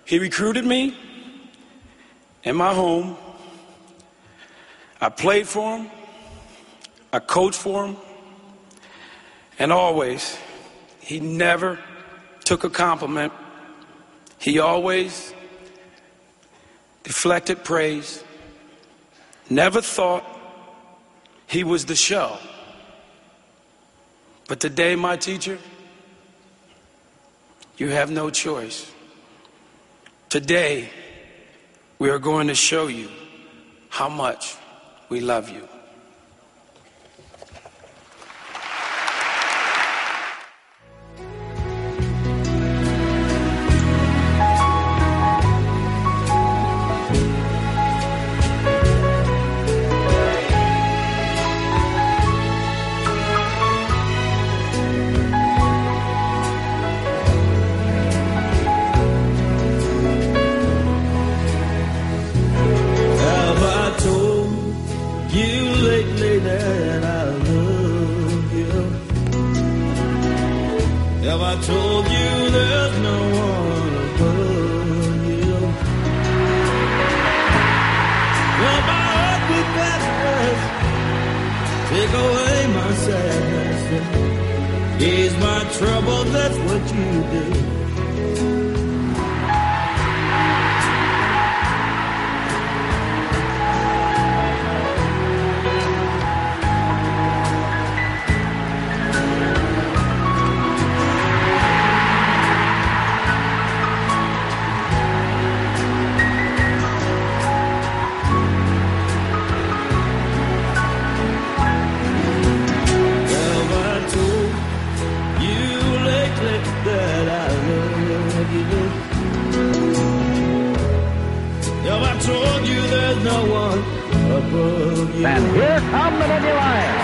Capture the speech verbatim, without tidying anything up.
He recruited me in my home. I played for him. I coached for him. And always, he never took a compliment. He always deflected praise. Never thought he was the show. But today, my teacher, you have no choice. Today, we are going to show you how much we love you. Have I told you there's no one above you? Well, my heart with badness, take away my sadness, ease my trouble, that's what you do. Have I told you there's no one above you? And here come the Mickey Lions.